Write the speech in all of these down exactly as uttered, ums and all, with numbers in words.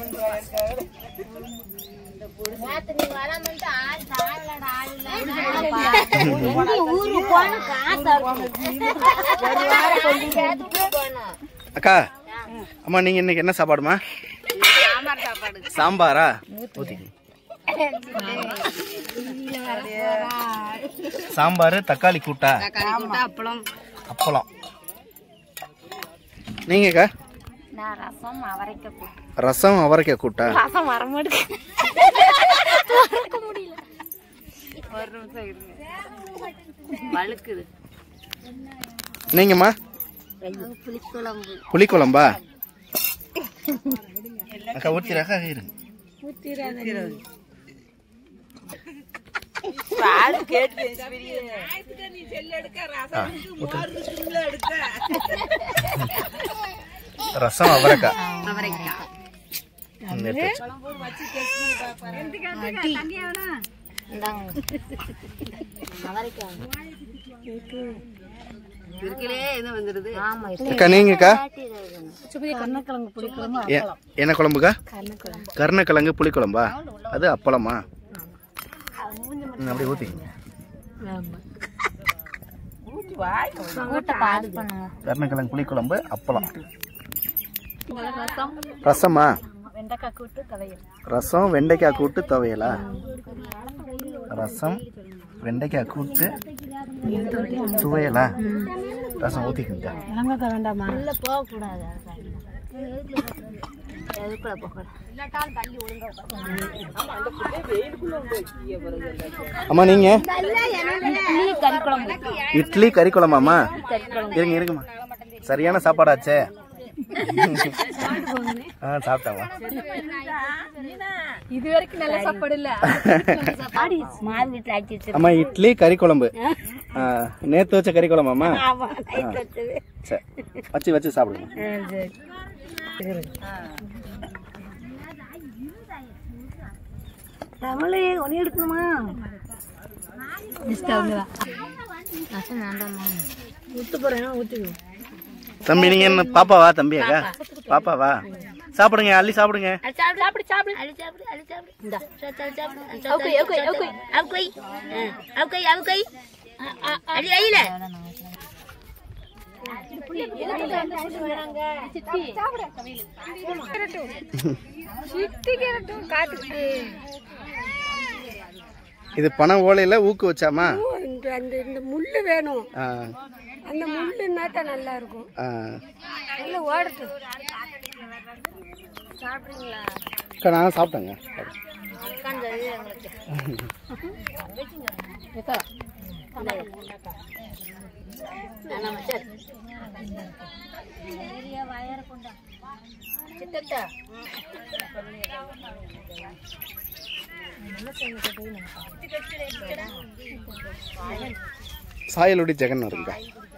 அக்கா அம்மா நீங்க இன்னைக்கு என்ன சாப்பாடுமா? சாம்பாரா? சாம்பார் தக்காளி கூட்டா அப்பளம் அப்பளம். நீங்கக்கா? ரசம் அவரைக்காய் கூட்டு. ரசம் அவரைக்காய் கூட்டா? ரசம் வர மாட்டேங்குது. நீங்கம்மா? புளிக்குழம்பு. புளிக்குழம்பா? அக்கா ஊத்திராக்கா இருங்க. ரசம் அவரைக்காய். நீங்கக்கா? என்ன குழம்புக்கா? கருணக்கிழங்கு புளிக்குழம்பா? அது அப்பளமா? அப்படியே ஊத்திங்க. கருணக்கிழங்கு புளிக்குழம்பு அப்பளம். ரசமா? ரசம் வெண்டைக்காய் கூட்டு துவையலா? ரசம் வெண்டைக்காய் கூட்டு துவையலா? ரசம் ஊத்திக்கிங்க. அம்மா நீங்க? இட்லி கறி குழம்பாமா? இருங்க இருங்கம்மா. சரியான சாப்பாடாச்சே. சாப்பிட்டாமா? இது வரைக்கும் நல்ல சாப்பாடு இல்ல. அம்மா இட்லி கறி குழம்பு. நேத்து வச்ச கறி குழம்பாமா? சரி வச்சு வச்சு சாப்பிடுங்க. தமிழே ஒண்ணு எடுக்கணுமா? ஊத்து போறேன் ஊத்துக்கணும். தம்பி நீங்க என்ன பாப்பாவா தம்பியாக்கா? பாப்பாவா? சாப்பிடுங்க அள்ளி சாப்பிடுங்க. சாப்பிடு சாப்பிடு அள்ளி சாப்பிடு அள்ளி சாப்பிடு. இந்தா சாப்பிடு சாப்பிடு. Okay okay okay okay okay okay அள்ளி ஐல. சித்தி சாப்பிடு. சித்தி கேரட்டும் காட்டு. இது பண ஓலையில ஊக்கு வச்சாமா? அந்த இந்த முள்ளு வேணும். அந்த முள்ளுன்னா தான் நல்லா இருக்கும். நல்ல ஓடட்டும். சாப்பிடுங்களா? நான் சாப்பிட்டேங்க. சாயலுடி ஜெகன் இருக்குங்க.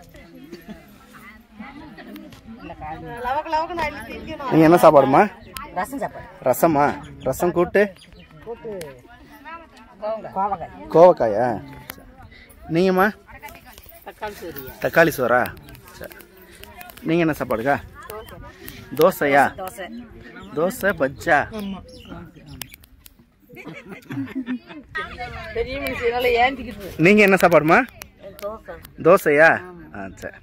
நீங்க என்ன சாப்பாடுமா? ரசம் சாப்பாடு. ரசமா? ரசம் கூட்டு கோவக்காயா? நீங்கம்மா? தக்காளி சோறா? நீங்க என்ன சாப்பாடுக்கா? தோசையா? தோசை பஜ்ஜா? நீங்க என்ன சாப்பாடுமா? தோசையா? ஆ சரி.